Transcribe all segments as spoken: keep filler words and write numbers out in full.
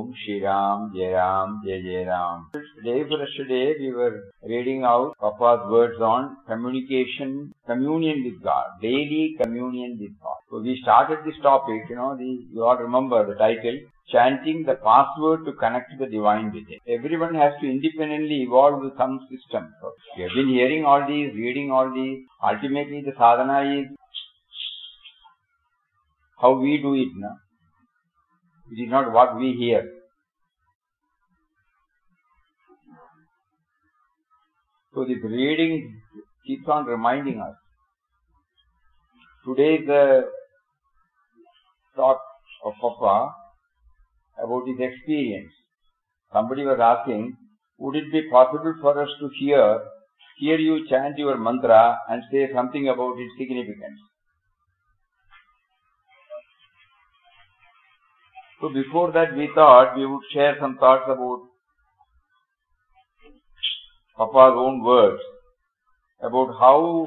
Om Shri Ram, Jai Ram, Jai Jai Ram. Day for yesterday we were reading out Papa's words on communication, communion with God, daily communion with God. So we started this topic, you know, the, you all remember the title, chanting the password to connect to the divine within. Everyone has to independently evolve with some system. So we have been hearing all these, reading all these. Ultimately the sadhana is how we do it, no? It is not what we hear. So this reading keeps on reminding us. Today is the talk of Papa about his experience. Somebody was asking, would it be possible for us to hear, hear you chant your mantra and say something about its significance? So before that we thought we would share some thoughts about Papa's own words, about how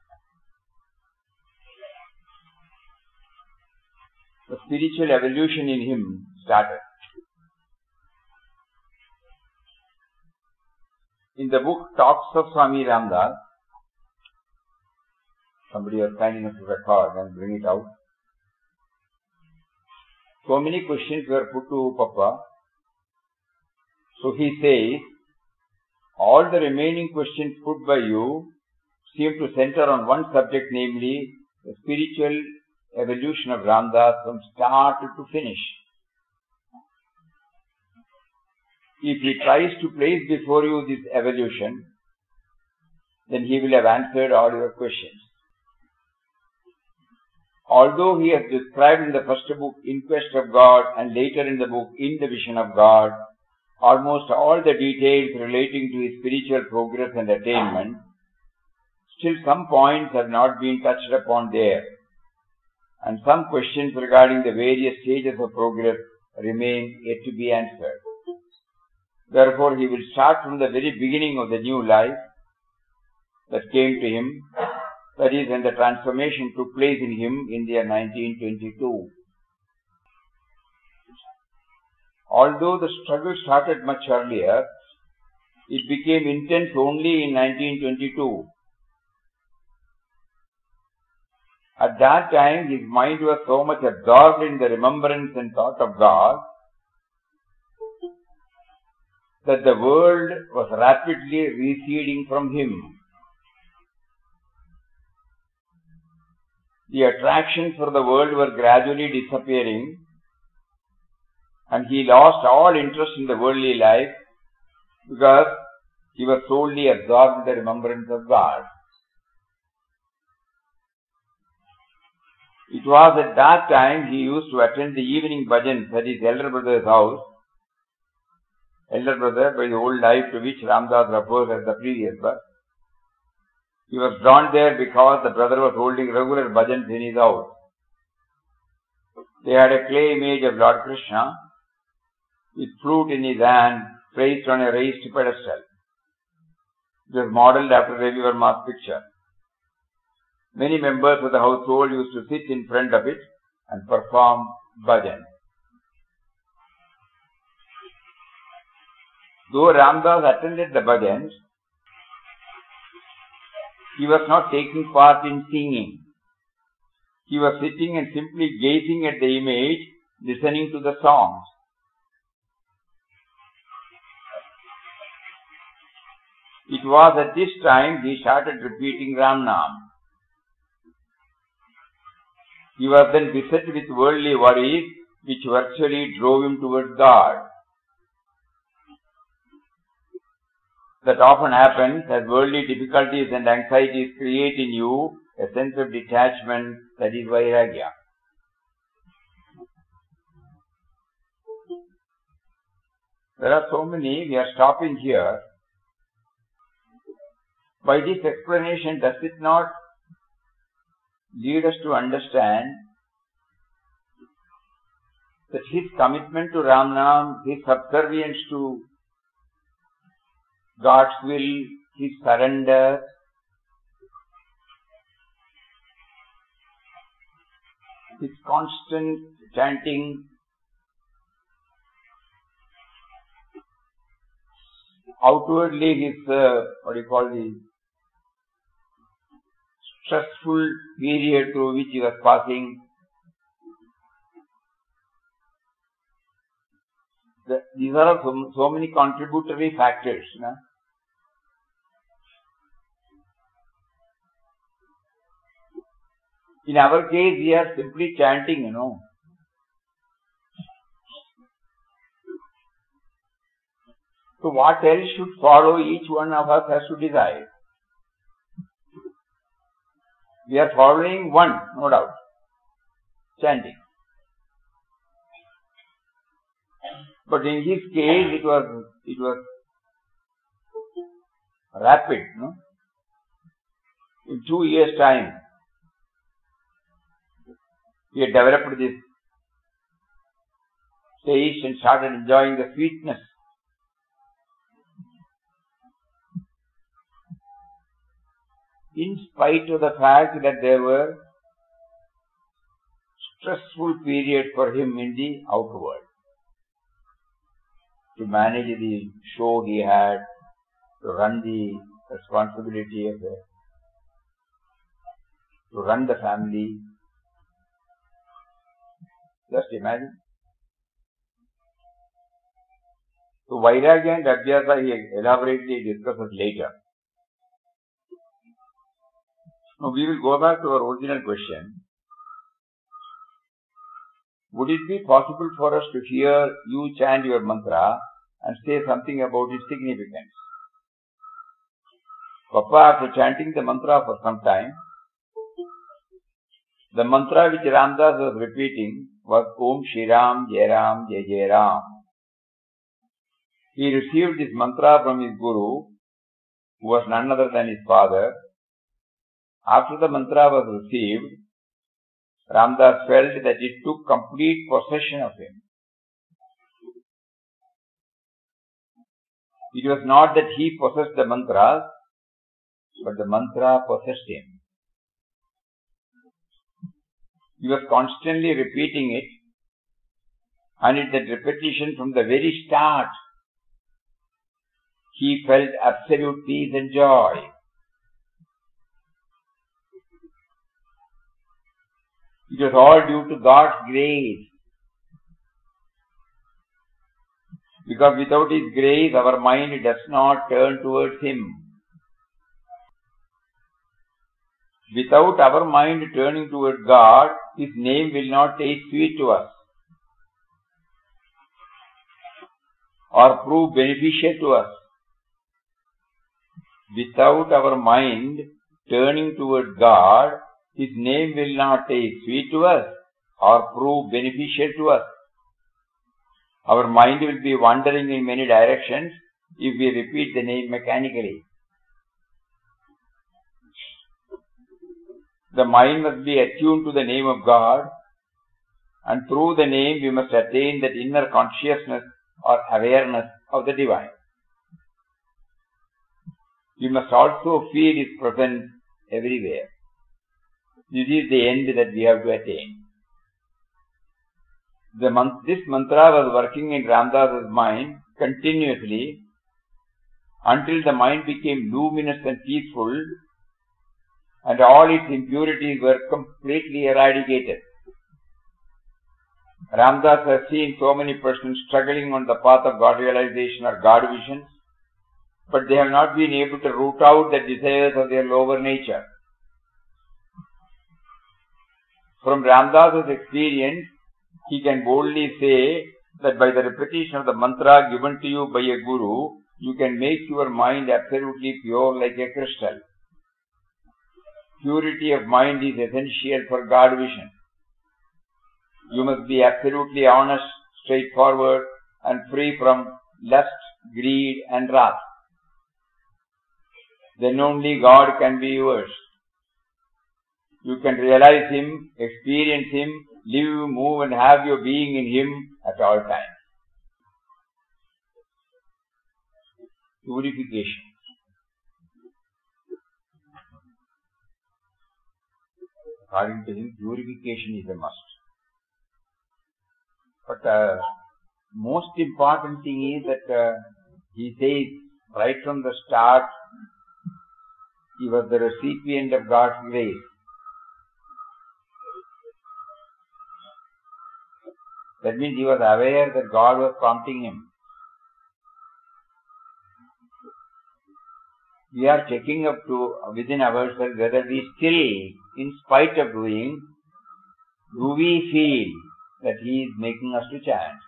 the spiritual evolution in him started. In the book Talks of Swami Ramdas, somebody was kind enough to record and bring it out. So many questions were put to Papa. So he says, all the remaining questions put by you seem to center on one subject, namely the spiritual evolution of Ramdas from start to finish. If he tries to place before you this evolution, then he will have answered all your questions. Although he has described in the first book, In Quest of God, and later in the book, In the Vision of God, almost all the details relating to his spiritual progress and attainment, still some points have not been touched upon there, and some questions regarding the various stages of progress remain yet to be answered. Therefore, he will start from the very beginning of the new life that came to him, that is, when the transformation took place in him in the year nineteen twenty-two. Although the struggle started much earlier, it became intense only in nineteen twenty-two. At that time, his mind was so much absorbed in the remembrance and thought of God that the world was rapidly receding from him. The attractions for the world were gradually disappearing, and he lost all interest in the worldly life because he was solely absorbed in the remembrance of God. It was at that time he used to attend the evening bhajans at his elder brother's house. Elder brother, by the old life to which Ramdas refers as the previous birth. He was drawn there because the brother was holding regular bhajans in his house. They had a clay image of Lord Krishna with flute in his hand, placed on a raised pedestal. It was modelled after Ravi Verma's picture. Many members of the household used to sit in front of it and perform bhajan. Though Ramdas attended the bhajans, he was not taking part in singing. He was sitting and simply gazing at the image, listening to the songs. It was at this time he started repeating Ram Nam. He was then beset with worldly worries which virtually drove him towards God. That often happens as worldly difficulties and anxieties create in you a sense of detachment, that is vairagya. There are so many, we are stopping here. By this explanation, does it not lead us to understand that his commitment to Ram Nam, his subservience to God's will, his surrender, his constant chanting outwardly his, uh, what do you call the stressful period through which he was passing, the, these are so, so many contributory factors. You know? In our case, we are simply chanting, you know. So what else should follow, each one of us has to decide. We are following one, no doubt, chanting. But in his case, it was it was rapid, no? In two years' time, he had developed this taste and started enjoying the sweetness. In spite of the fact that there were stressful periods for him in the outer world. To manage the show he had, to run the responsibility of the, to run the family. Just imagine. So Vairagya and Abhyasa he elaborately discusses later. Now we will go back to our original question. Would it be possible for us to hear you chant your mantra and say something about its significance? Papa, after chanting the mantra for some time, the mantra which Ramdas was repeating was Om Shri Ram, Jai Ram, Jai Jai Ram. He received this mantra from his Guru, who was none other than his father. After the mantra was received, Ramdas felt that it took complete possession of him. It was not that he possessed the mantras, but the mantra possessed him. He was constantly repeating it, and in that repetition from the very start, he felt absolute peace and joy. It was all due to God's grace. Because without His grace, our mind does not turn towards Him. Without our mind turning towards God, His name will not taste sweet to us or prove beneficial to us. Without our mind turning towards God, His name will not taste sweet to us or prove beneficial to us. Our mind will be wandering in many directions if we repeat the name mechanically. The mind must be attuned to the name of God, and through the name we must attain that inner consciousness or awareness of the Divine. We must also feel His presence everywhere. This is the end that we have to attain. The man- this mantra was working in Ramdas's mind continuously until the mind became luminous and peaceful and all its impurities were completely eradicated. Ramdas has seen so many persons struggling on the path of God realization or God visions, but they have not been able to root out the desires of their lower nature. From Ramdas's experience, he can boldly say that by the repetition of the mantra given to you by a guru, you can make your mind absolutely pure like a crystal. Purity of mind is essential for God vision. You must be absolutely honest, straightforward, and free from lust, greed, and wrath. Then only God can be yours. You can realize Him, experience Him, live, move, and have your being in Him at all times. Purification. According to him, purification is a must. But uh, most important thing is that uh, he says, right from the start, he was the recipient of God's grace. That means he was aware that God was prompting him. We are checking up to within ourselves whether we still, in spite of doing, do we feel that he is making us to chant.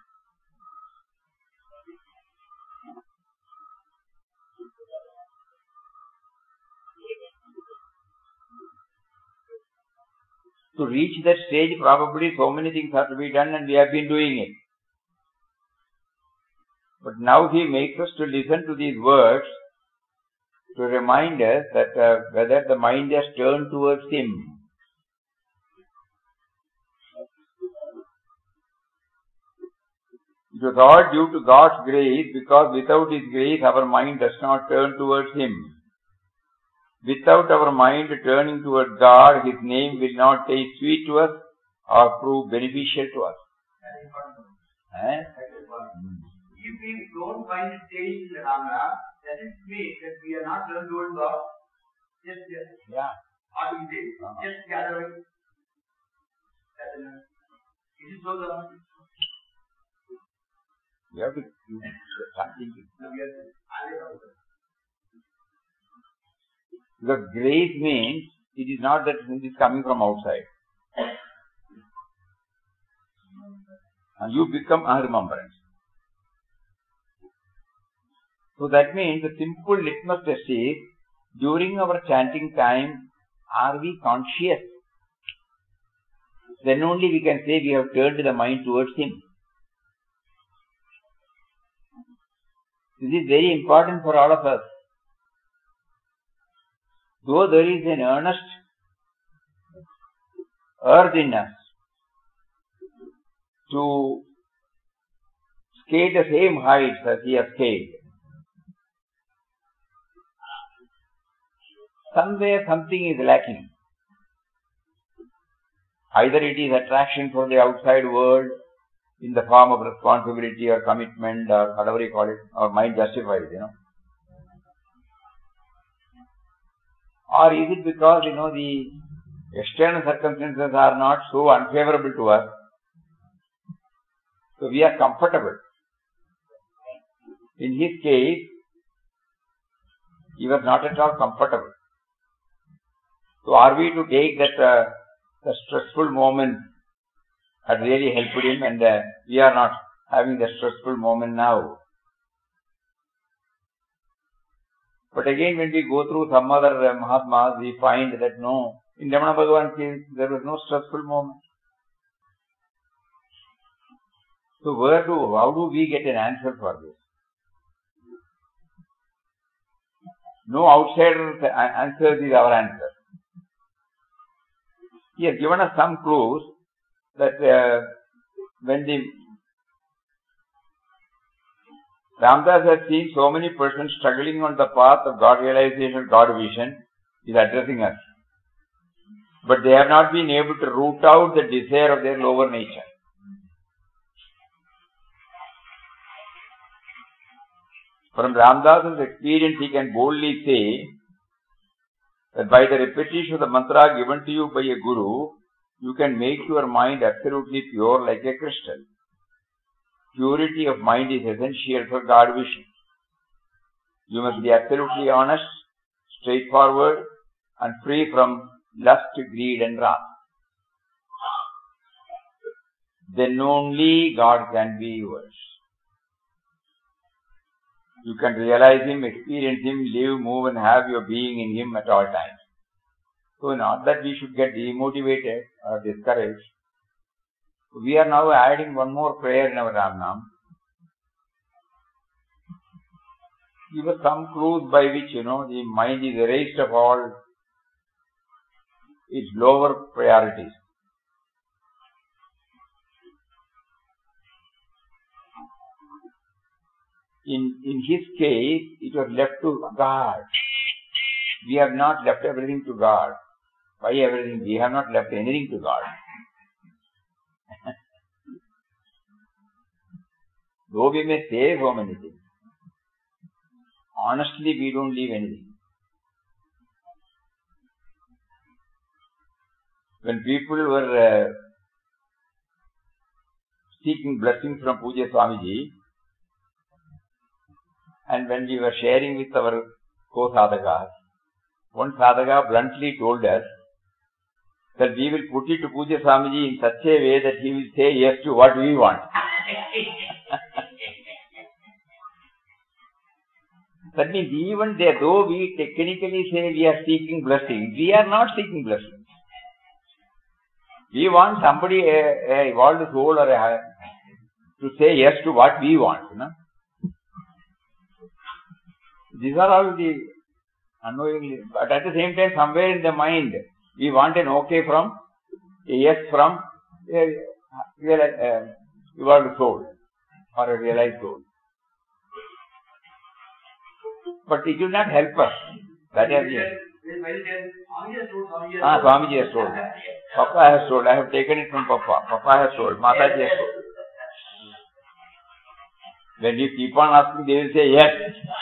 To reach that stage, probably so many things have to be done, and we have been doing it. But now he makes us to listen to these words to remind us that uh, whether the mind has turned towards him. It was all due to God's grace, because without his grace our mind does not turn towards him. Without our mind turning towards God, his name will not taste sweet to us or prove beneficial to us. Eh? If we don't find it taste in the Rama, that it means that we are not turned towards God. Just yes. Yeah. What we say, uh-huh. Just the other way. That, uh, it is so the You have to start thinking. Because grace means it is not that it is coming from outside. And you become a remembrance. So that means the simple litmus test is, during our chanting time, are we conscious? Then only we can say we have turned the mind towards him. This is very important for all of us. Though there is an earnest urge in us to scale the same heights as he has scaled, somewhere something is lacking. Either it is attraction for the outside world in the form of responsibility or commitment or whatever you call it, our mind justifies, you know. Or is it because, you know, the external circumstances are not so unfavorable to us, so we are comfortable. In his case, he was not at all comfortable. So are we to take that uh, the stressful moment had really helped him, and uh, we are not having the stressful moment now? But again, when we go through some other uh, Mahatmas, we find that no, in Ramana Bhagavan's case, there was no stressful moment. So where do, how do we get an answer for this? No outsider answers is our answer. He has given us some clues that uh, when the Ramdas has seen so many persons struggling on the path of God realization, God vision, he is addressing us. But they have not been able to root out the desire of their lower nature. From Ramdas's experience, he can boldly say that by the repetition of the mantra given to you by a guru, you can make your mind absolutely pure like a crystal. Purity of mind is essential for God vision. You must be absolutely honest, straightforward, and free from lust, greed, and wrath. Then only God can be yours. You can realize him, experience him, live, move, and have your being in him at all times. So not that we should get demotivated or discouraged. We are now adding one more prayer in our Ramnam. Give us some clues by which, you know, the mind is erased of all its lower priorities. In, in his case, it was left to God. We have not left everything to God. Why everything? We have not left anything to God. Though we may say so many things. honestly we don't leave anything. When people were uh, seeking blessings from Pujya Swamiji, and when we were sharing with our co-sadhakas, one sadhaka bluntly told us that we will put it to Pujya Swamiji in such a way that he will say yes to what we want. That means even there, though we technically say we are seeking blessings, we are not seeking blessings. We want somebody, a, a evolved soul or a, to say yes to what we want. You know? These are all the unknowingly, but at the same time, somewhere in the mind, we want an okay from, a yes from a, real, a evolved soul or a realized soul. But it will not help us. That is it. Ah, Swamiji has told. Papa has told. I have taken it from Papa. Papa has told. Mataji has told. When you keep on asking, they will say yes.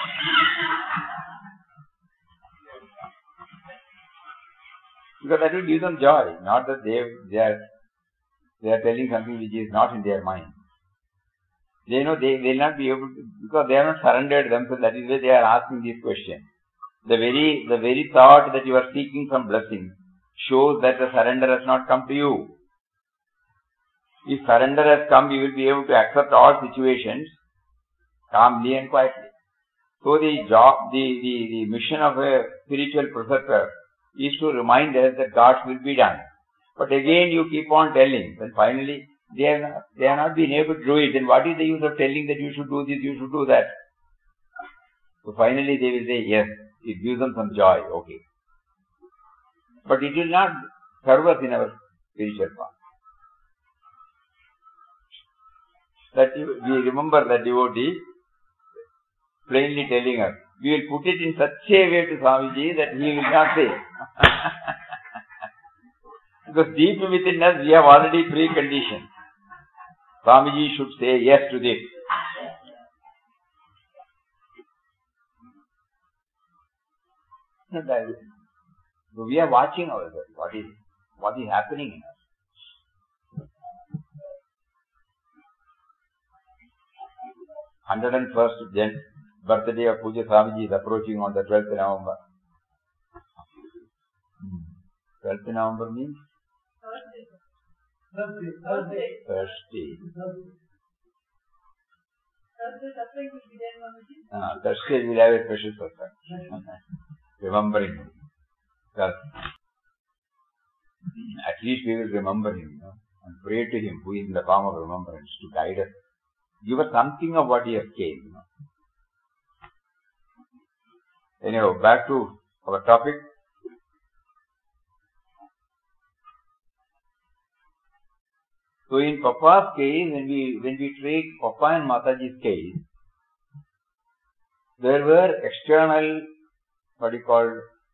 Because that will give them joy. Not that they, they are they are telling something which is not in their mind. They know they will not be able to, because they are not surrendered themselves. That is why they are asking this question. The very, the very thought that you are seeking some blessing shows that the surrender has not come to you. If surrender has come, you will be able to accept all situations calmly and quietly. So the job, the, the, the mission of a spiritual preceptor is to remind us that God's will be done. But again you keep on telling, then finally they have not, they have not been able to do it. Then what is the use of telling that you should do this, you should do that? So finally they will say, yes, it gives them some joy, okay. But it will not serve us in our spiritual path. That you, we remember the devotee plainly telling us, we will put it in such a way to Swamiji that he will not say. Because deep within us we have already preconditioned. Swamiji should say yes to this. So we are watching ourselves, what is, what is happening in us. one hundred first birthday of Pujya Swamiji is approaching on the twelfth of November. twelfth of November means? Thursday. Thursday. Thursday. Thursday suffering will be there, Swamiji? Ah, Thursday we will have a special suffering. Remembering him. Because at least we will remember him, you know, and pray to him who is in the form of remembrance to guide us. Give us something of what he has gained. You know. Anyhow, back to our topic. So in Papa's case, when we when we take Papa and Mataji's case, there were external, what do you call,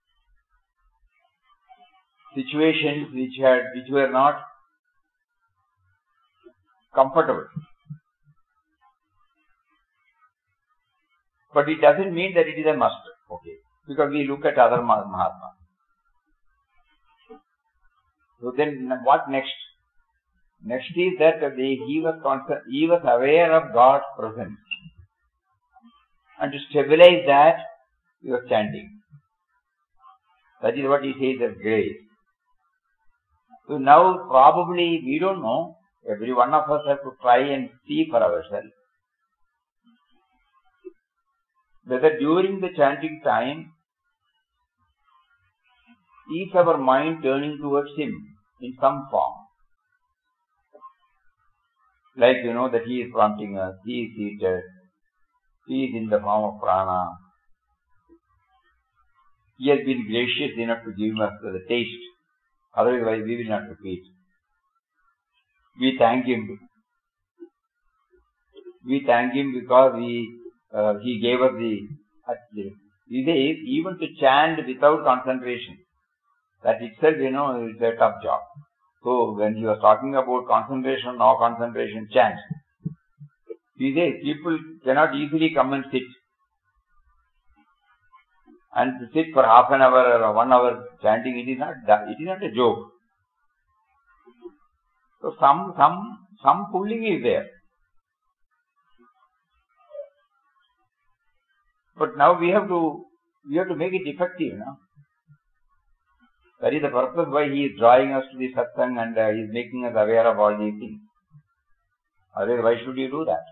situations which had which were not comfortable. But it doesn't mean that it is a must. Okay. Because we look at other Mahatmas. So then what next? Next is that they, he was concerned, he was aware of God's presence. And to stabilize that, he was chanting. That is what he says as grace. So now probably, we don't know, every one of us has to try and see for ourselves whether during the chanting time, is our mind turning towards him in some form. Like, you know, that he is prompting us, he is seated, he is in the form of prana. He has been gracious enough to give us the taste. Otherwise, we will not repeat. We thank him. We thank him because he, uh, he gave us the, he says, even to chant without concentration. That itself, you know, is a tough job. So, when he was talking about concentration, no concentration, chant. He says, people cannot easily come and sit. and to sit for half an hour or one hour chanting, it is not it is not a joke. So some some some pulling is there. But now we have to we have to make it effective, no? That is the purpose why he is drawing us to the satsang and uh, he is making us aware of all these things. Otherwise, why should you do that?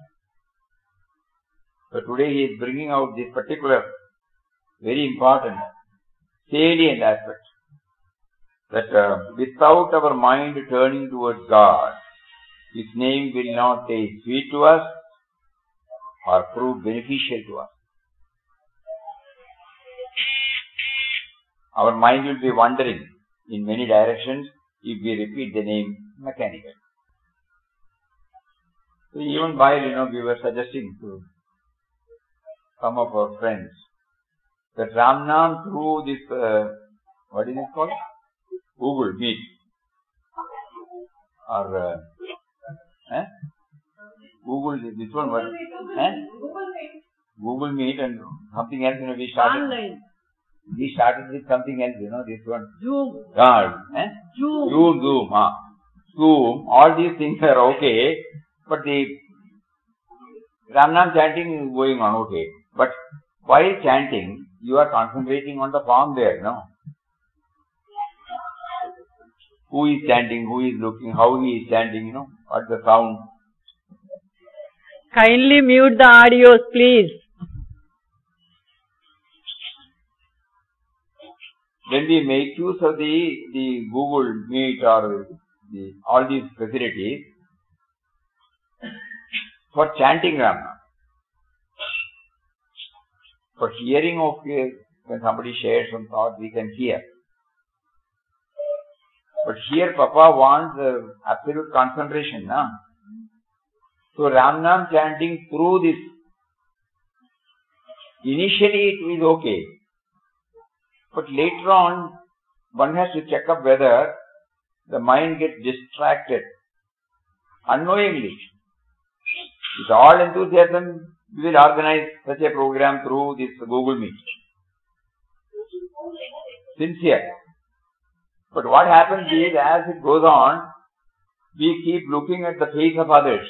So today he is bringing out this particular very important salient aspect, that uh, without our mind turning towards God, His name will not taste sweet to us or prove beneficial to us. Our mind will be wandering in many directions if we repeat the name mechanically. So even while, you know, we were suggesting to some of our friends that Ramnam through this, uh, what is it called? Google Meet. Or, uh, eh? Google, this one, what? Eh? Google Meet and something else, you know, we started. Online. We started with something else, you know, this one. Zoom. God, eh? Zoom. Zoom, Zoom, ah. Zoom, all these things are okay, but the Ramnam chanting is going on, okay. But while chanting, you are concentrating on the form there, no? Who is chanting, who is looking, how he is chanting, you know, what's the sound. Kindly mute the audios, please. When we make use of the, the Google Meet or the, all these facilities for chanting Ramnam, for hearing of uh, when somebody shares some thought, we can hear. But here Papa wants uh, absolute concentration, na? So Ramnam chanting through this, initially it is okay. But later on, one has to check up whether the mind gets distracted unknowingly. With all enthusiasm, we will organize such a program through this Google Meet. Sincere. But what happens is, as it goes on, we keep looking at the face of others.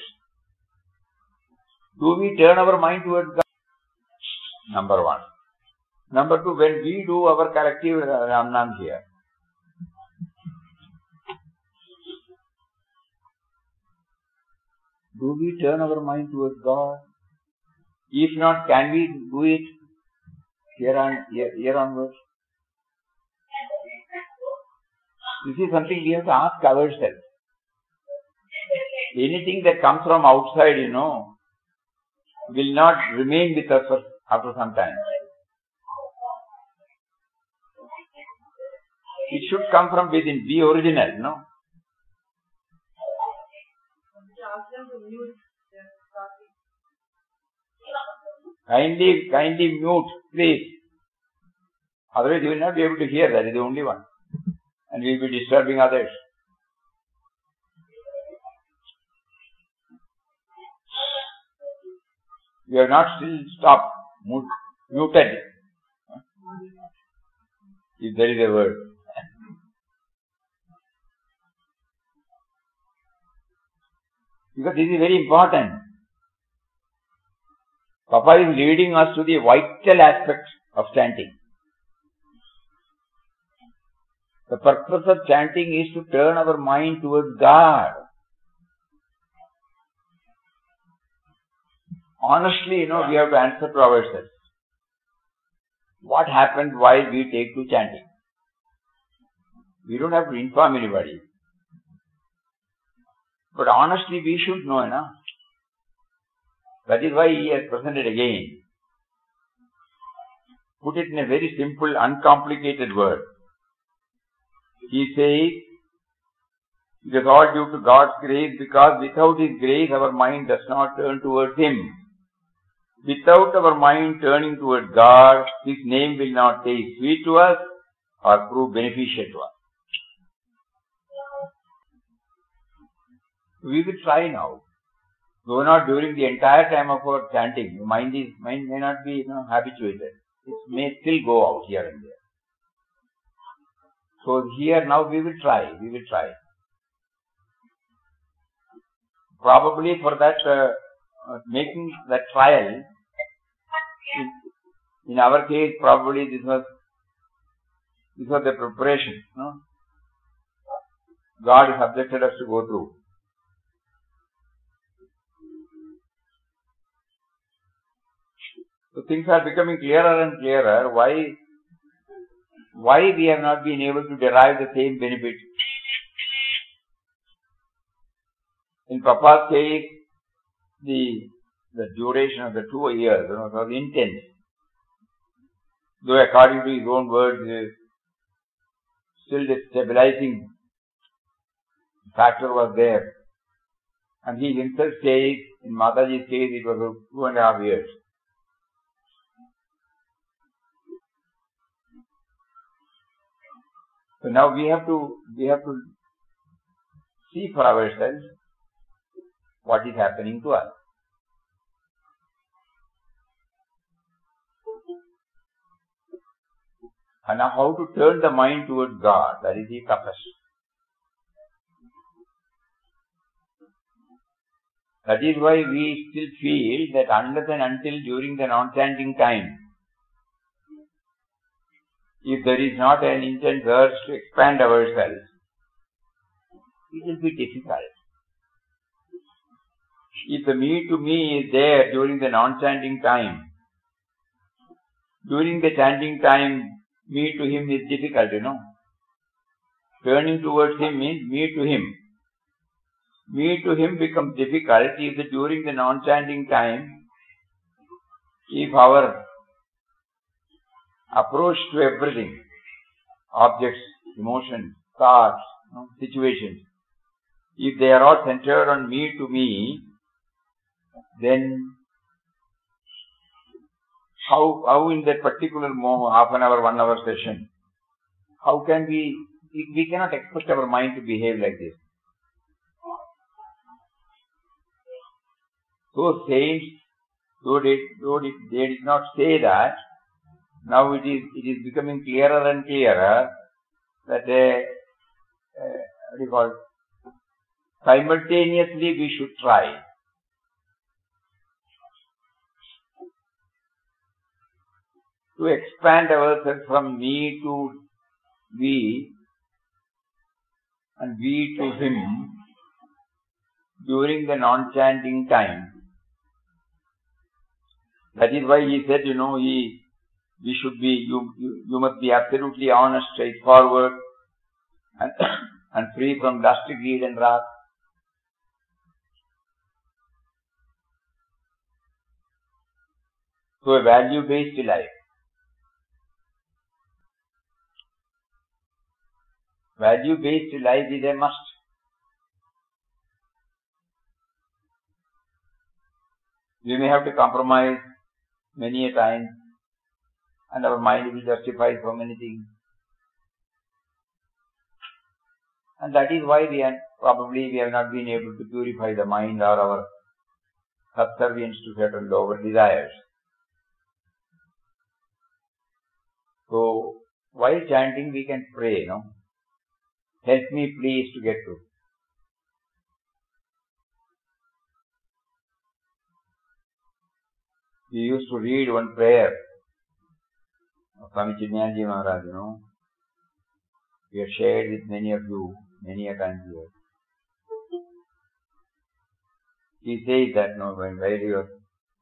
Do we turn our mind towards God? Number one. Number two, when we do our collective Ramnam here, do we turn our mind towards God? If not, can we do it here on here, here onwards? This is something we have to ask ourselves. Anything that comes from outside, you know, will not remain with us for, after some time. It should come from within, be original, no? Ask them to mute their talking. Kindly, kindly mute, please. Otherwise you will not be able to hear, that is the only one. And we will be disturbing others. We have not still stopped, muted, if there is a word. Because this is very important. Papa is leading us to the vital aspect of chanting. The purpose of chanting is to turn our mind towards God. Honestly, you know, we have to answer to ourselves. What happened while we take to chanting? We don't have to inform anybody. But honestly, we should know, you know. That is why he has presented again. Put it in a very simple, uncomplicated word. He says, it is all due to God's grace, because without His grace, our mind does not turn towards Him. Without our mind turning towards God, His name will not taste sweet to us or prove beneficial to us. We will try now. Though not during the entire time of our chanting, the mind is mind may not be, you know, habituated. it may still go out here and there. So here now we will try, we will try. Probably for that, uh, uh, making that trial, in, in our case, probably this was, this was the preparation, no? God has subjected us to go through. So things are becoming clearer and clearer. Why, why we have not been able to derive the same benefit. In Papa's case, the, the duration of the two years, you know, was intense. Though according to his own words, uh, still the stabilizing factor was there. And he himself says, in Mataji's case, it was two and a half years. So now we have to, we have to see for ourselves what is happening to us. And now how to turn the mind towards God, that is the toughest. That is why we still feel that unless and until during the non-chanting time, if there is not an intense urge to expand ourselves, it will be difficult. If the me to me is there during the non-chanting time, during the chanting time, me to him is difficult, you know. Turning towards him means me to him. Me to him becomes difficult if the, during the non-chanting time, if our approach to everything, objects, emotions, thoughts, you know, situations, if they are all centered on me to me, then how, how in that particular moment, half an hour, one hour session, how can we, we cannot expect our mind to behave like this. So saints, though they, though they, they did not say that, now it is, it is becoming clearer and clearer that uh, uh, what do you call it? Simultaneously we should try. To expand ourselves from me to we and we to him during the non-chanting time. That is why he said, you know, he, we should be, you, you, you must be absolutely honest, straightforward, and, and free from lust, greed and wrath. So a value-based life. Value-based life is a must. We may have to compromise many a time, and our mind will justify so many things. And that is why we are, probably we have not been able to purify the mind or our subservience to certain lower desires. So, while chanting we can pray, you know, help me please to get to. We used to read one prayer of Swami Chinmayanji Maharaj, you know. We have shared with many of you many a time here. He says that, no, when while he was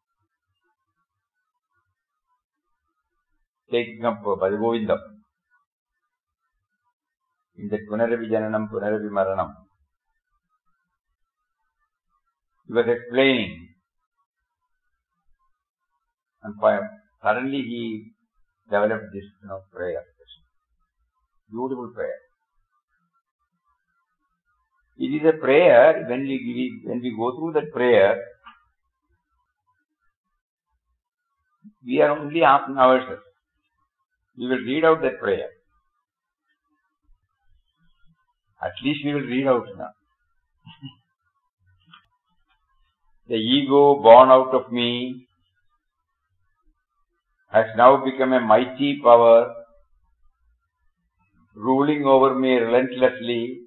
taking up Bhaja Govindam, in the Punaravi Jananam, Punaravi Maranam, he was explaining, and suddenly he developed this, you know, prayer. Beautiful prayer. It is a prayer, when we, when we go through that prayer, we are only asking ourselves. We will read out that prayer. At least we will read out now. The ego born out of me, has now become a mighty power, ruling over me relentlessly,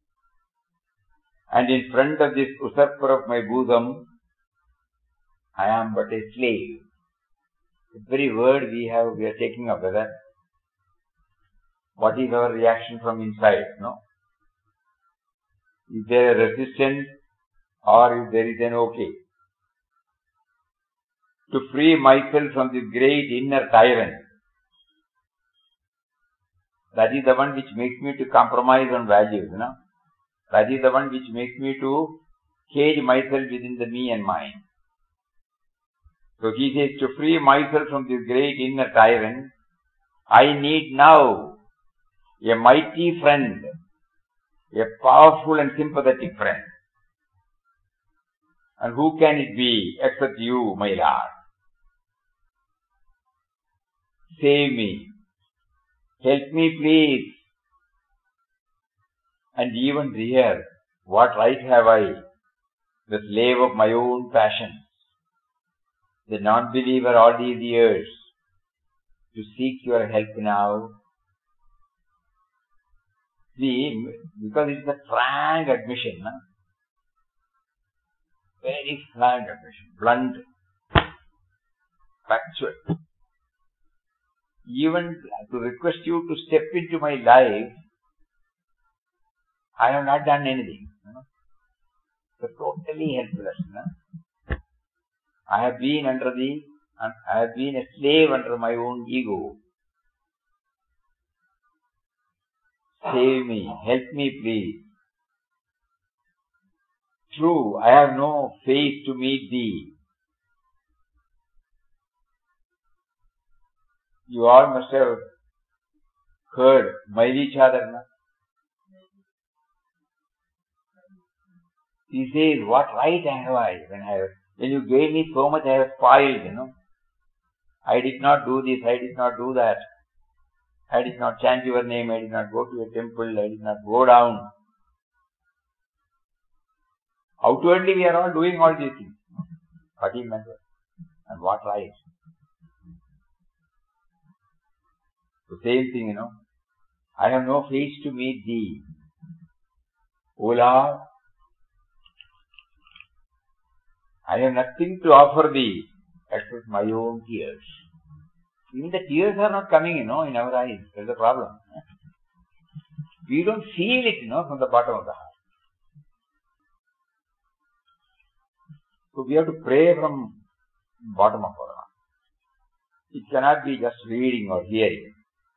and in front of this usurper of my bosom, I am but a slave. The very word we have, we are taking up, brother. What is our reaction from inside, no? Is there a resistance or if there is an okay? To free myself from this great inner tyrant, that is the one which makes me to compromise on values, no? That is the one which makes me to cage myself within the me and mine. So he says, to free myself from this great inner tyrant, I need now a mighty friend, a powerful and sympathetic friend. And who can it be except you, my Lord? Save me. Help me, please. And even here, what right have I, the slave of my own passions, the non-believer all these years, to seek your help now? See, because it's a frank admission, no? Very frank admission, blunt, factual. Even to request you to step into my life, I have not done anything. No? So totally helpless. No? I have been under the, I have been a slave under my own ego. Save me, help me please. True, I have no face to meet thee. You all must have heard Maili Chadana. He says, what right have I when I have, when you gave me so much I have spoiled, you know. I did not do this, I did not do that. I did not chant your name, I did not go to a temple, I did not go down. Outwardly we are all doing all these things. What is matter? And what right? The same thing, you know. I have no face to meet thee. O Lord, I have nothing to offer thee except my own tears. Even the tears are not coming, you know, in our eyes. That's the problem. We don't feel it, you know, from the bottom of the heart. So we have to pray from bottom of our heart. It cannot be just reading or hearing.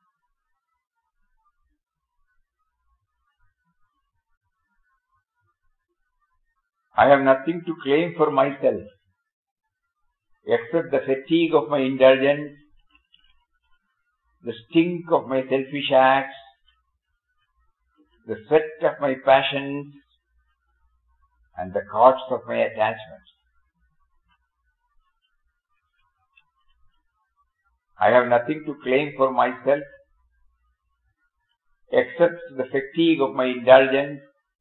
I have nothing to claim for myself except the fatigue of my indulgence, the stink of my selfish acts, the sweat of my passions, and the cords of my attachments. I have nothing to claim for myself except the fatigue of my indulgence,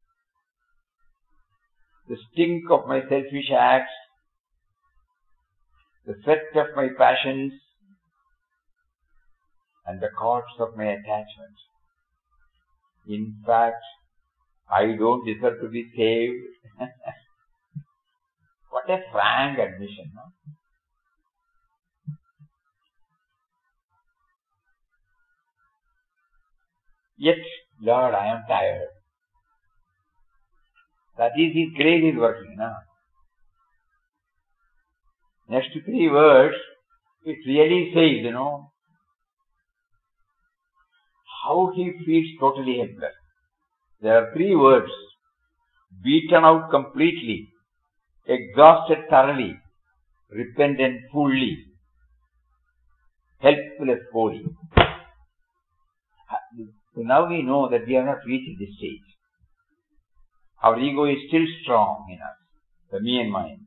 the stink of my selfish acts, the sweat of my passions, and the cords of my attachments. In fact, I don't deserve to be saved. What a frank admission, no? Yet, Lord, I am tired. That is His grace is working, no? Next three words, it really says, you know, how he feels totally helpless. There are three words: beaten out completely, exhausted thoroughly, repentant fully, helpless wholly. So now we know that we have not reached this stage. Our ego is still strong in us, the me and mine.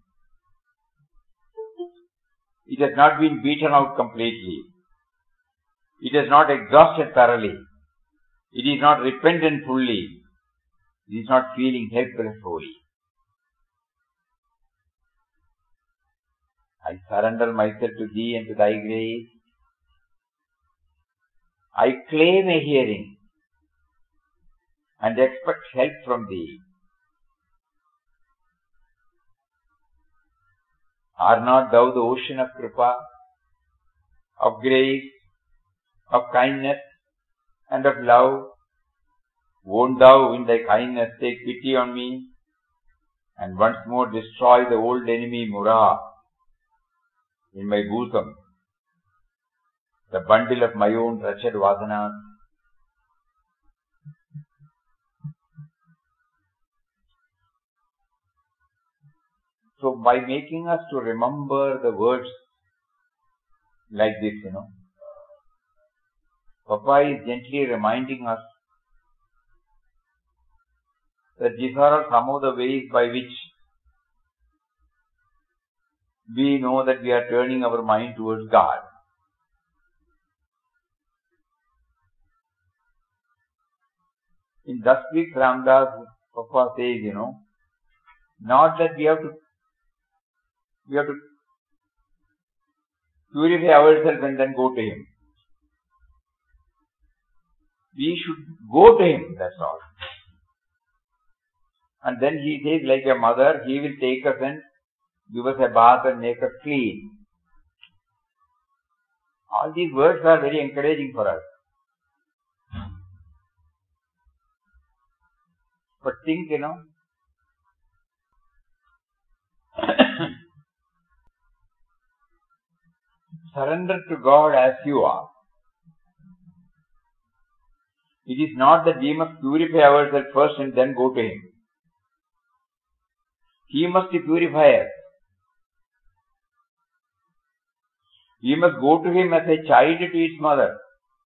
It has not been beaten out completely. It has not exhausted thoroughly. It is not repentant fully. It is not feeling helpless wholly. I surrender myself to Thee and to Thy grace. I claim a hearing and expect help from thee. Art not thou the ocean of kripa, of grace, of kindness, and of love? Won't thou in thy kindness take pity on me and once more destroy the old enemy Mura in my bosom, the bundle of my own wretched vasanas? So by making us to remember the words like this, you know, Papa is gently reminding us that these are some of the ways by which we know that we are turning our mind towards God. In Thus Speaks Ramdas, Papa says, you know, not that we have to we have to purify ourselves and then go to Him. We should go to Him, that's all. And then He says, like a mother, He will take us and give us a bath and make us clean. All these words are very encouraging for us. But think, you know, surrender to God as you are. It is not that we must purify ourselves first and then go to Him. He must purify us. We must go to Him as a child to its mother.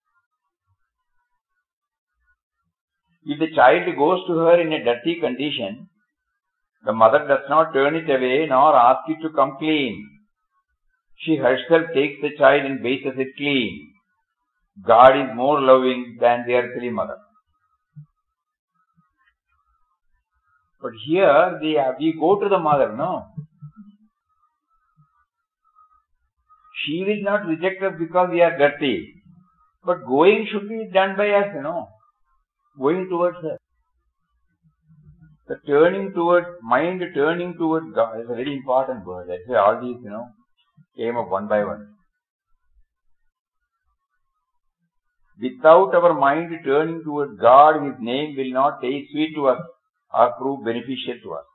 If the child goes to her in a dirty condition, the mother does not turn it away nor ask it to come clean. She herself takes the child and bathes it clean. God is more loving than the earthly mother. But here we, we go to the mother, no? She will not reject us because we are dirty. But going should be done by us, you know. Going towards her. The turning towards, mind turning towards God is a very important word. That's why all these, you know, came up one by one. Without our mind turning towards God, His name will not taste sweet to us or prove beneficial to us.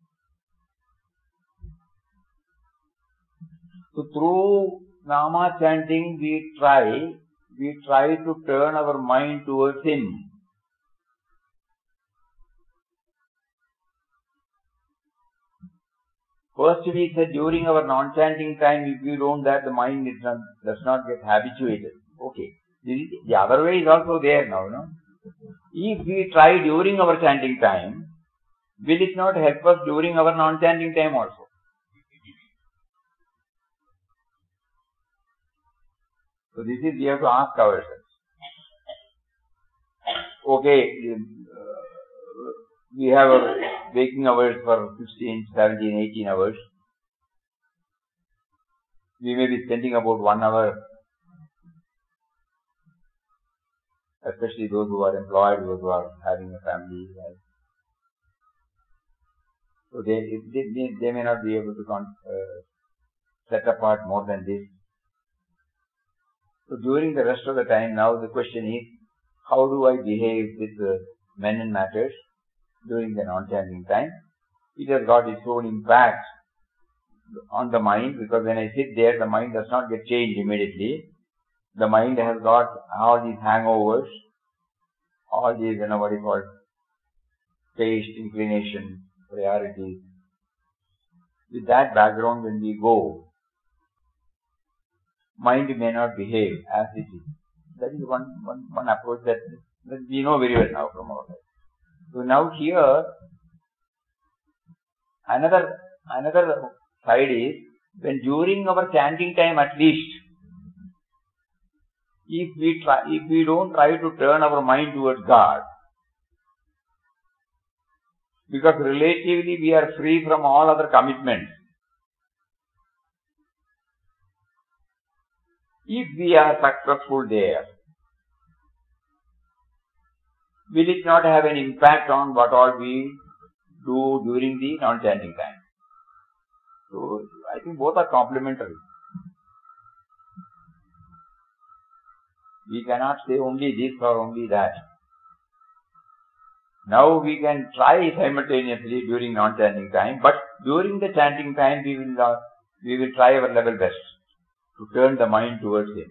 So through Nama chanting, we try, we try to turn our mind towards Him. First we said during our non-chanting time, if we don't that, the mind is not, does not get habituated. Okay. The other way is also there now, no? If we try during our chanting time, will it not help us during our non-chanting time also? So this is, we have to ask ourselves. Okay, uh, we have our waking hours for fifteen, seventeen, eighteen hours. We may be spending about one hour, especially those who are employed, those who are having a family. Right? So they, they, they may not be able to con, uh, set apart more than this. So during the rest of the time, now the question is, how do I behave with uh, men and matters during the non-chanting time? It has got its own impact on the mind, because when I sit there, the mind does not get changed immediately. The mind has got all these hangovers, all these, you know, what is called taste, inclination, priorities. With that background, when we go, mind may not behave as it is. That is one, one, one approach that, that we know very well now from our life. So now here, another, another side is, when during our chanting time at least, if we try, if we don't try to turn our mind towards God, because relatively we are free from all other commitments. If we are successful there, will it not have an impact on what all we do during the non-chanting time? So, I think both are complementary. We cannot say only this or only that. Now we can try simultaneously during non-chanting time, but during the chanting time we will uh, we will try our level best to turn the mind towards Him.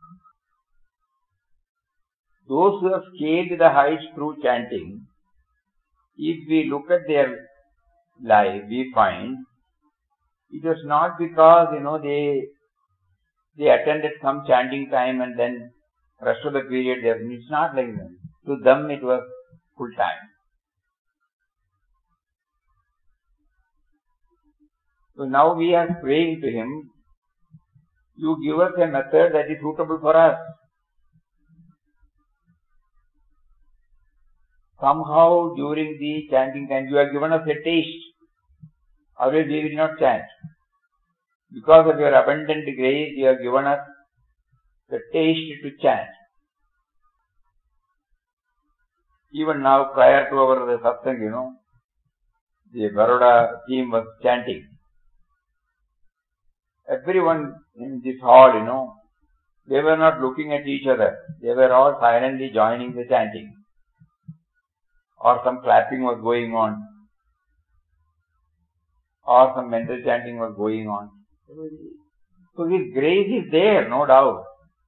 Those who have scaled the heights through chanting, if we look at their life, we find it was not because, you know, they they attended some chanting time and then rest of the period they are, it's not like that. To them it was full time. So now we are praying to Him, you give us a method that is suitable for us. Somehow during the chanting time you have given us a taste. Otherwise we will not chant. Because of your abundant grace you have given us the taste to chant. Even now, prior to our satsang, you know, the Baroda team was chanting. Everyone in this hall, you know, they were not looking at each other. They were all silently joining the chanting. Or some clapping was going on. Or some mental chanting was going on. So His grace is there, no doubt.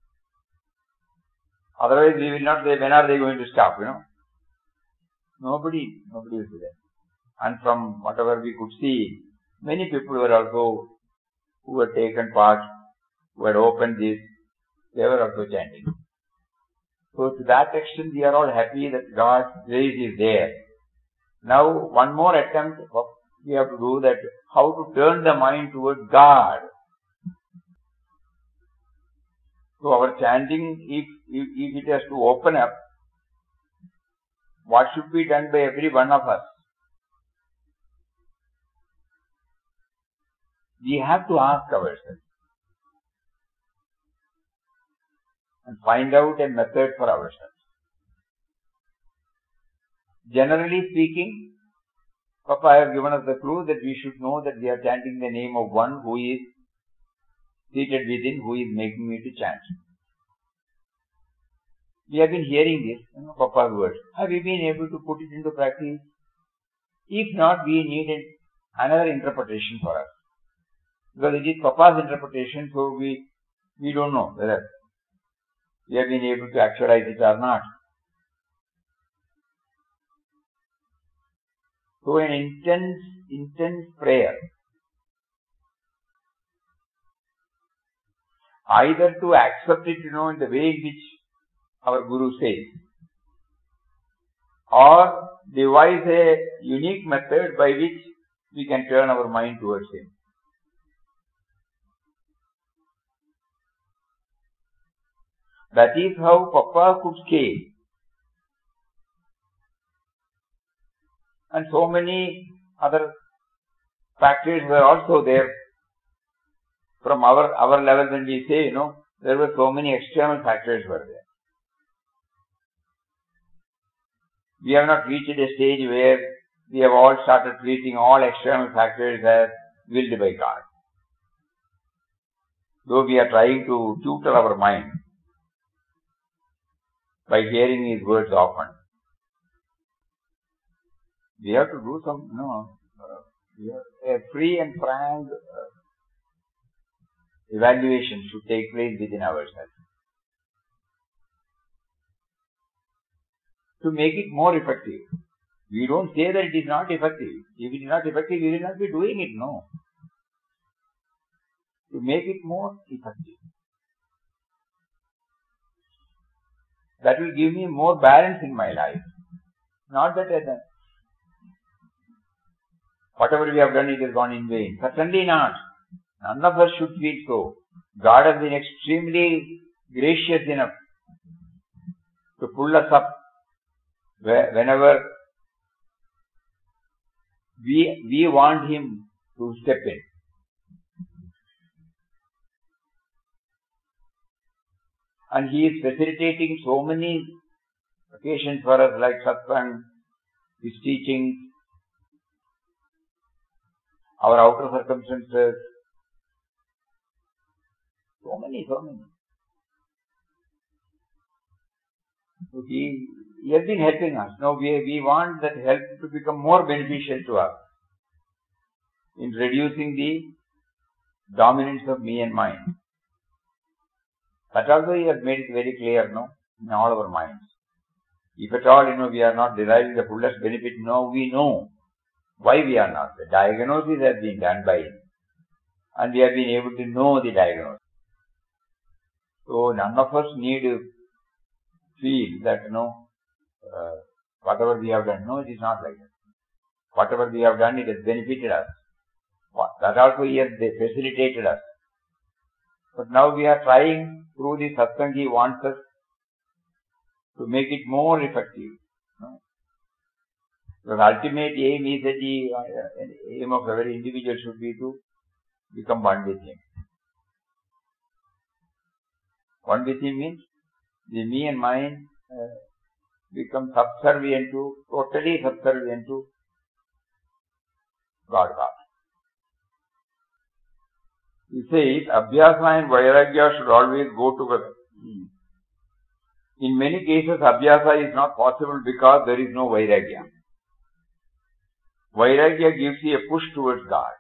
Otherwise we will not say, when are they going to stop, you know. Nobody, nobody will do that. And from whatever we could see, many people were also, who had taken part, who had opened this, they were also chanting. So to that extent we are all happy that God's grace is there. Now one more attempt we have to do, that how to turn the mind towards God. So our chanting, if, if, if it has to open up, what should be done by every one of us? We have to ask ourselves and find out a method for ourselves. Generally speaking, Papa has given us the clue that we should know that we are chanting the name of one who is seated within, who is making me to chant. We have been hearing this, you know, Papa's words. Have we been able to put it into practice? If not, we need another interpretation for us. Because it is Papa's interpretation, so we, we don't know whether we have been able to actualize it or not. So an intense, intense prayer, either to accept it, you know, in the way in which our Guru says, or devise a unique method by which we can turn our mind towards Him. That is how Papa could scale. And so many other factors were also there. From our, our level, when we say, you know, there were so many external factors were there. We have not reached a stage where we have all started treating all external factors as willed by God. Though we are trying to tutor our mind by hearing His words often. We have to do some, you know, uh, a free and frank uh, evaluation should take place within ourselves. To make it more effective. We don't say that it is not effective. If it is not effective, we will not be doing it, no. To make it more effective. That will give me more balance in my life. Not that uh, whatever we have done, it has gone in vain. Certainly not. None of us should feel so. God has been extremely gracious enough to pull us up whenever we, we want Him to step in. And He is facilitating so many occasions for us like satsang, his teachings, our outer circumstances, so many, so many. So he, he has been helping us. Now we, we want that help to become more beneficial to us in reducing the dominance of me and mine. But also he has made it very clear, no, in all our minds. If at all, you know, we are not deriving the fullest benefit, no, we know why we are not. The diagnosis has been done by him. And we have been able to know the diagnosis. So none of us need to feel that, you know, uh, whatever we have done. No, it is not like that. Whatever we have done, it has benefited us. That also he has facilitated us. But now we are trying through the satsang he wants us to make it more effective. No? The ultimate aim is that the uh, aim of every individual should be to become one with him. One with him means the me and mine uh, become subservient to, totally subservient to God. God. He says, Abhyasa and Vairagya should always go together. In many cases, Abhyasa is not possible because there is no Vairagya. Vairagya gives you a push towards God.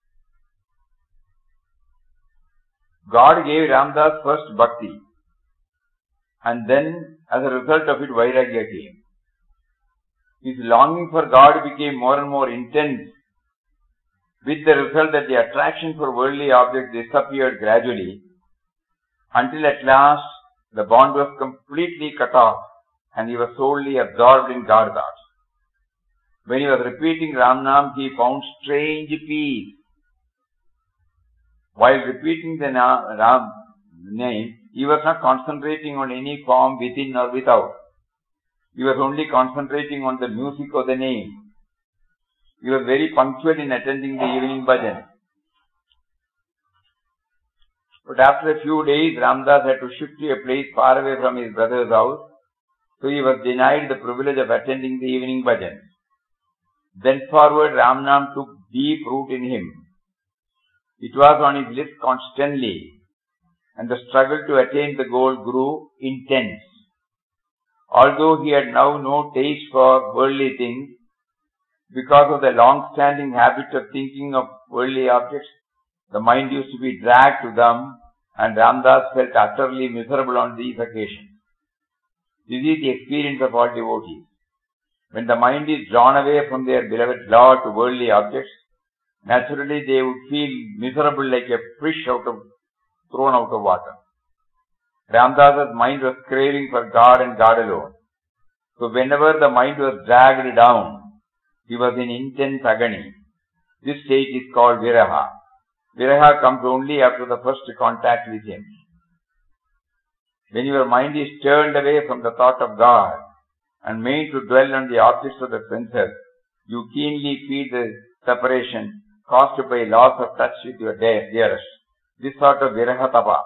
God gave Ramdas first bhakti, and then as a result of it, Vairagya came. His longing for God became more and more intense, with the result that the attraction for worldly objects disappeared gradually, until at last the bond was completely cut off and he was solely absorbed in God thoughts. When he was repeating Ram Nam, he found strange peace. While repeating the Ram name, he was not concentrating on any form within or without. He was only concentrating on the music of the name. He was very punctual in attending the evening bhajan. But after a few days, Ramdas had to shift to a place far away from his brother's house, so he was denied the privilege of attending the evening bhajan. Thenceforward, Ramnam took deep root in him. It was on his lips constantly, and the struggle to attain the goal grew intense. Although he had now no taste for worldly things, because of the long-standing habit of thinking of worldly objects, the mind used to be dragged to them, and Ramdas felt utterly miserable on these occasions. This is the experience of all devotees. When the mind is drawn away from their beloved Lord to worldly objects, naturally they would feel miserable like a fish out of, thrown out of water. Ramdas's mind was craving for God and God alone. So whenever the mind was dragged down, he was in intense agony. This state is called Viraha. Viraha comes only after the first contact with him. When your mind is turned away from the thought of God and made to dwell on the objects of the senses, you keenly feel the separation caused by loss of touch with your dearest. This sort of Viraha Tapa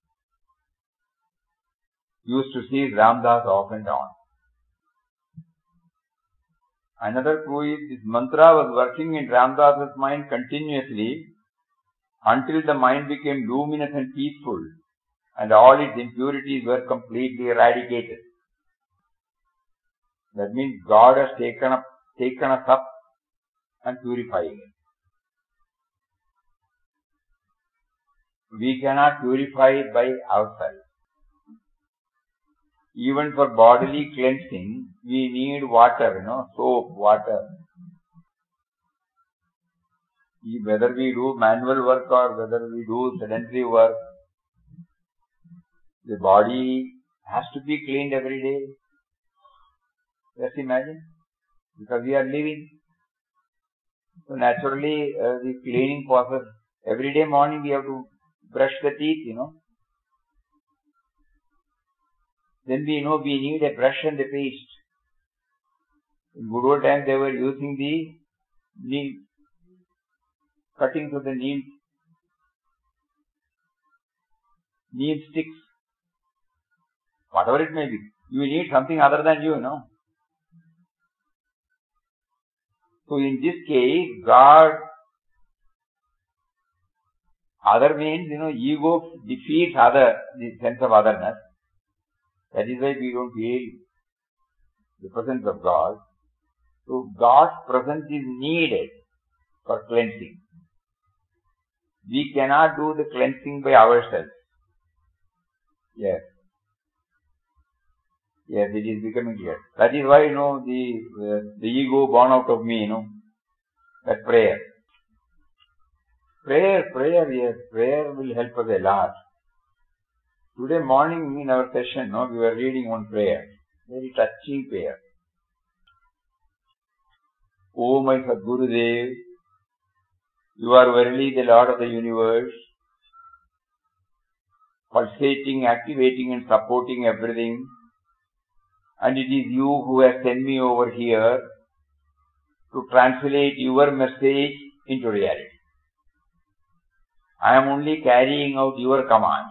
used to seize Ramdas off and on. Another clue is this mantra was working in Ramdas's mind continuously until the mind became luminous and peaceful and all its impurities were completely eradicated. That means God has taken up, taken us up and purifying it. We cannot purify it by ourselves. Even for bodily cleansing, we need water, you know, soap, water. Whether we do manual work or whether we do sedentary work, the body has to be cleaned every day. Just imagine, because we are living. So naturally, uh, the cleaning process, every day morning we have to brush the teeth, you know. Then we know we need a brush and a paste. In good old times they were using the needle, cuttings of the needle, needle sticks, whatever it may be. You need something other than you, no? So in this case, God, other means, you know, ego defeats other, the sense of otherness. That is why we don't feel the presence of God. So God's presence is needed for cleansing. We cannot do the cleansing by ourselves. Yes. Yes, it is becoming clear. That is why, you know, the, uh, the ego born out of me, you know, that prayer. Prayer, prayer, yes, prayer will help us a lot. Today morning in our session, no, we were reading one prayer, very touching prayer. O my Sadgurudev, you are verily the Lord of the universe, pulsating, activating and supporting everything. And it is you who has sent me over here to translate your message into reality. I am only carrying out your commands.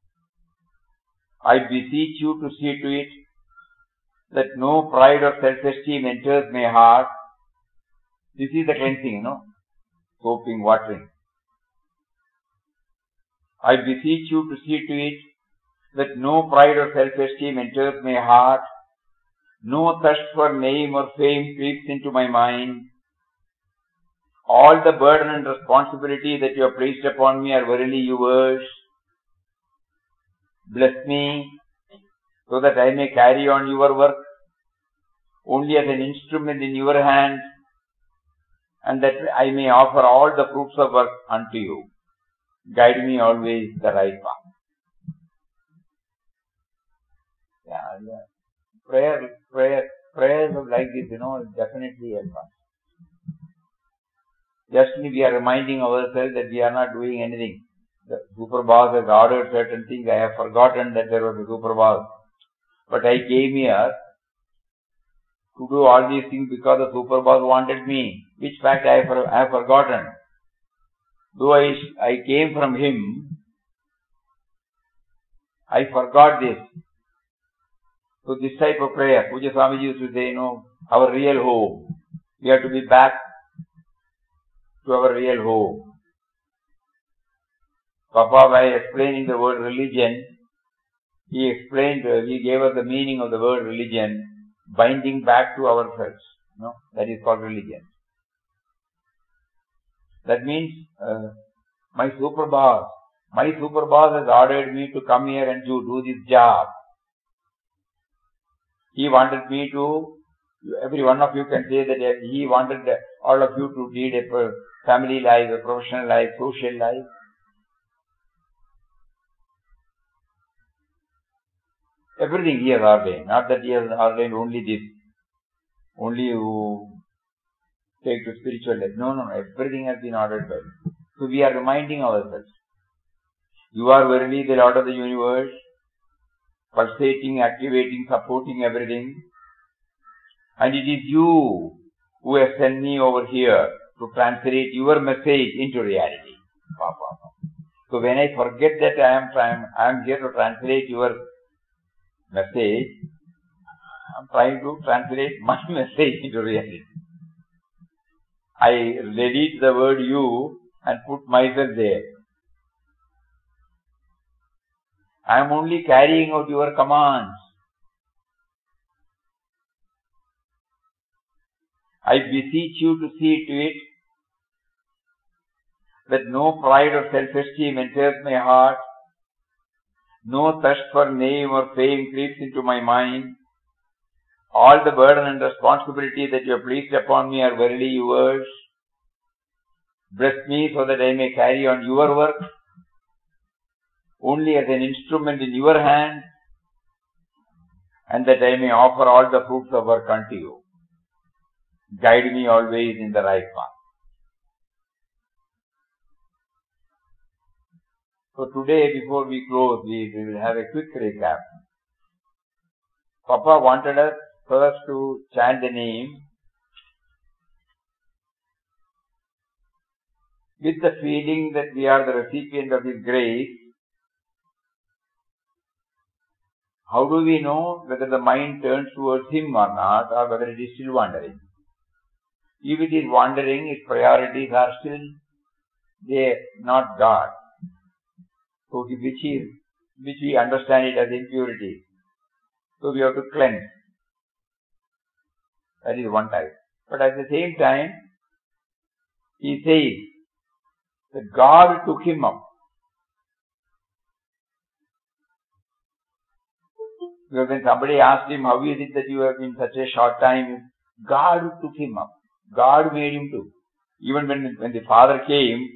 I beseech you to see to it that no pride or self-esteem enters my heart. This is the cleansing, you know, soaping, watering. I beseech you to see to it that no pride or self-esteem enters my heart. No thirst for name or fame creeps into my mind. All the burden and responsibility that you have placed upon me are verily yours. Bless me so that I may carry on your work only as an instrument in your hands, and that I may offer all the fruits of work unto you. Guide me always the right path. Yeah, yeah. Prayer, prayer, prayers like this, you know, definitely help us. Just we are reminding ourselves that we are not doing anything. The super boss has ordered certain things. I have forgotten that there was a super boss. But I came here to do all these things because the super boss wanted me, which fact I have, I have forgotten. Though I, I came from him, I forgot this. So this type of prayer, Puja Swamiji used to say, you know, our real home. We have to be back to our real home. Papa, by explaining the word religion, he explained, uh, he gave us the meaning of the word religion, binding back to ourselves. You know, that is called religion. That means, uh, my super boss, my super boss has ordered me to come here and to do this job. He wanted me to, every one of you can say that he wanted all of you to lead a family life, a professional life, social life. Everything he has ordained. Not that he has ordained only this. Only you take to spiritual life. No, no, no. Everything has been ordered by him. So we are reminding ourselves. You are verily the Lord of the universe, pulsating, activating, supporting everything. And it is you who have sent me over here to translate your message into reality. So when I forget that I am trying, I am here to translate your message, I am trying to translate my message into reality. I delete the word you and put myself there. I am only carrying out your commands. I beseech you to see to it that no pride or self-esteem enters my heart, no thirst for name or fame creeps into my mind. All the burden and responsibility that you have placed upon me are verily yours. Bless me so that I may carry on your work only as an instrument in your hand, and that I may offer all the fruits of work unto you. Guide me always in the right path. So today, before we close, we, we will have a quick recap. Papa wanted us first to chant the name with the feeling that we are the recipient of His grace, how do we know whether the mind turns towards him or not, or whether it is still wandering? If it is wandering, its priorities are still there, not God. So which is, which we understand it as impurity. So we have to cleanse. That is one type. But at the same time, he says that God took him up. Because when somebody asked him, how is it that you have been such a short time? God took him up. God made him to. Even when, when the father came,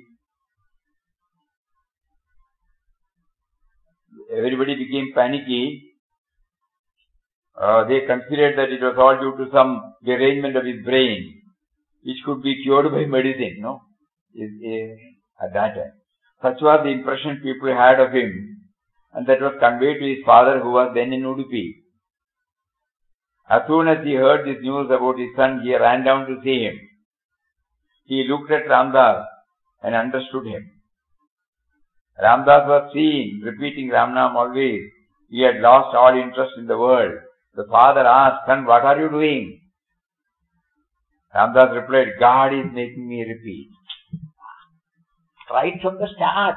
everybody became panicky. Uh, they considered that it was all due to some derangement of his brain, which could be cured by medicine, no? Is, is, at that time. Such was the impression people had of him, and that was conveyed to his father, who was then in Udupi. As soon as he heard this news about his son, he ran down to see him. He looked at Ramdas and understood him. Ramdas was seen repeating Ramnam always. He had lost all interest in the world. The father asked, son, what are you doing? Ramdas replied, God is making me repeat. Right from the start.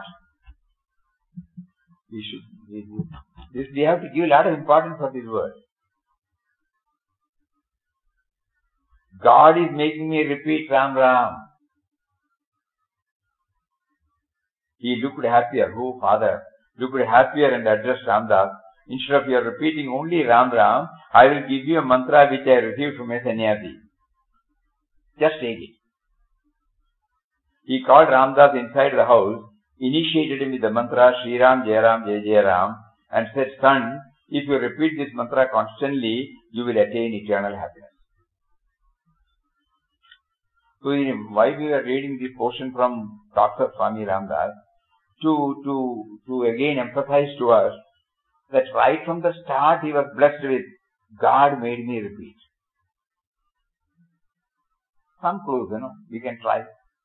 We should, we, this, we have to give a lot of importance for this word. God is making me repeat Ram Ram. He looked happier. Oh, father, looked happier and addressed Ramdas. Instead of you repeating only Ram Ram, I will give you a mantra which I received from a sannyasi. Just take it. He called Ramdas inside the house, initiated him with the mantra Shri Ram, Jai Ram, Jai Jai Ram, and said, son, if you repeat this mantra constantly, you will attain eternal happiness. So, why we are reading this portion from Talks of Swami Ramdas? To, to, to again emphasize to us that right from the start he was blessed with, God made me repeat. Some clues, you know, we can try.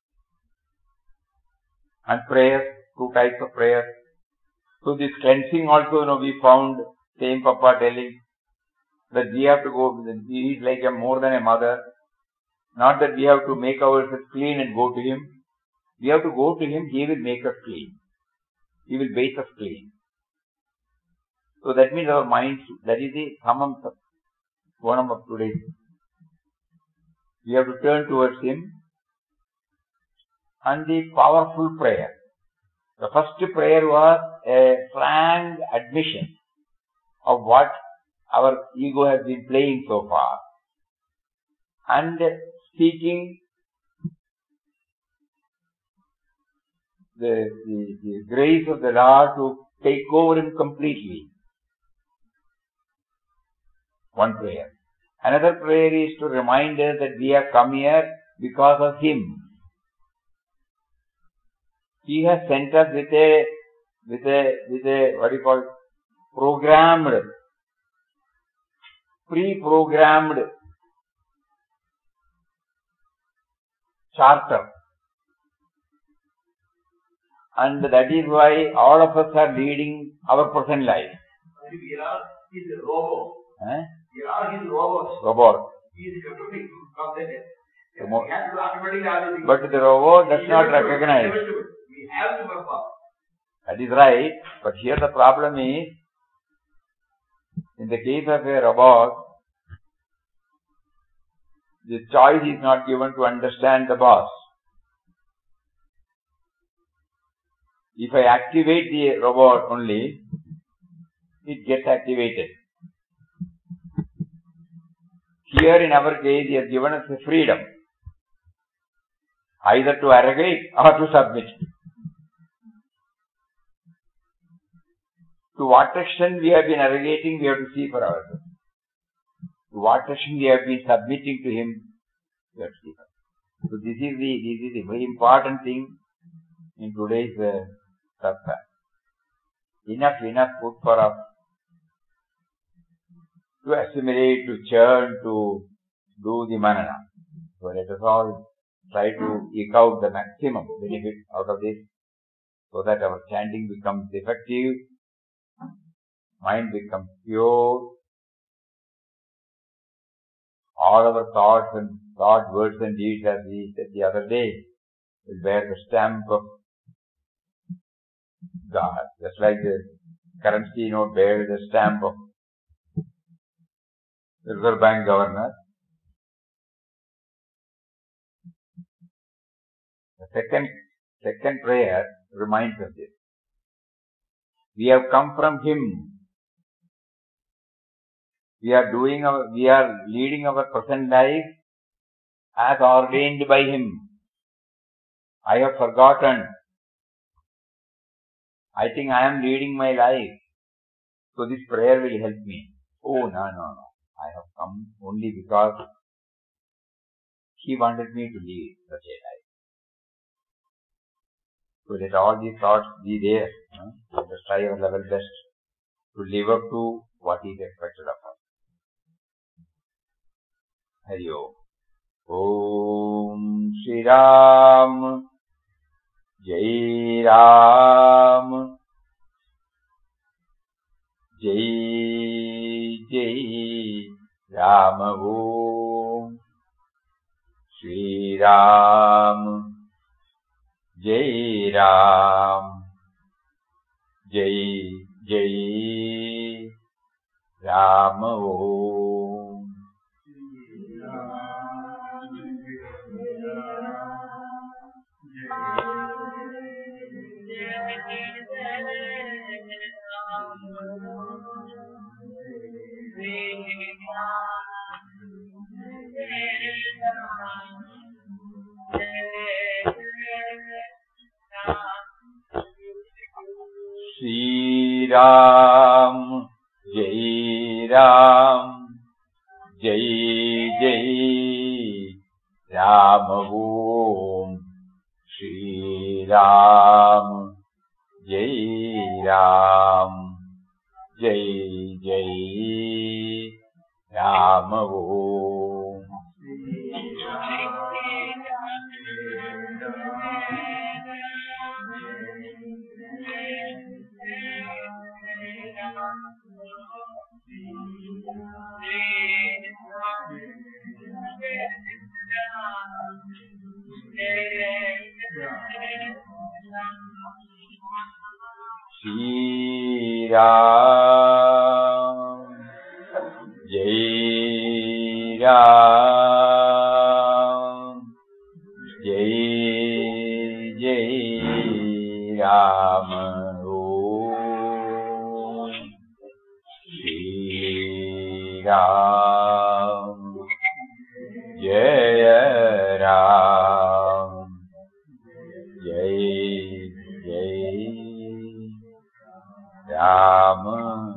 And prayer, two types of prayer. So this cleansing also, you know, we found same Papa telling that we have to go, he is like a more than a mother. Not that we have to make ourselves clean and go to him. We have to go to him, he will make us clean. He will bathe us clean. So that means our mind, that is the samam gonam of today. We have to turn towards him. And the powerful prayer. The first prayer was a frank admission of what our ego has been playing so far. And seeking the, the, the grace of the Lord to take over him completely. One prayer. Another prayer is to remind us that we have come here because of him. He has sent us with a, with a, with a, what do you call it, programmed, pre-programmed charter. And that is why all of us are leading our present life. We are his robot. Eh? We are his robots. Robot. He is controlling from the head. The mo- We have to automatically everything. But the robot does He not never do it. recognize. Never do it. We have to perform. That is right. But here the problem is, in the case of a robot, the choice is not given to understand the boss. If I activate the robot only, it gets activated. Here in our case, he has given us the freedom, either to arrogate or to submit. To what extent we have been arrogating, we have to see for ourselves. To what extent we have been submitting to him, we have to see for ourselves. So this is the, this is the very important thing in today's uh, satsang. Enough, enough food for us to assimilate, to churn, to do the manana. So let us all try to eke out the maximum benefit out of this, so that our chanting becomes effective mind becomes pure. All our thoughts and thoughts, words and deeds, as we said the other day, will bear the stamp of God. Just like the currency note bears the stamp of the Reserve Bank governor. The second, second prayer reminds us this. We have come from Him. We are doing our, we are leading our present life as ordained by Him. I have forgotten. I think I am leading my life. So this prayer will help me. Oh, no, no, no. I have come only because He wanted me to lead such a life. So let all these thoughts be there. Huh? Let us try our level best to live up to what is expected of us. Hari Om. Om Shri Ram. Jai Ram. Jai Jai Ram. Om Shri Ram. Jai Ram. Jai Jai Ram. Om Shri Ram. Jai Ram. Jai Jai Ram. Om Shri Ram. Jai Ram. Jai Jai Ram. Om Shri Ram. Jai Ram. Jai Jai Ram. Om Shri Ram. Jai Ram. Jai Jai Ram.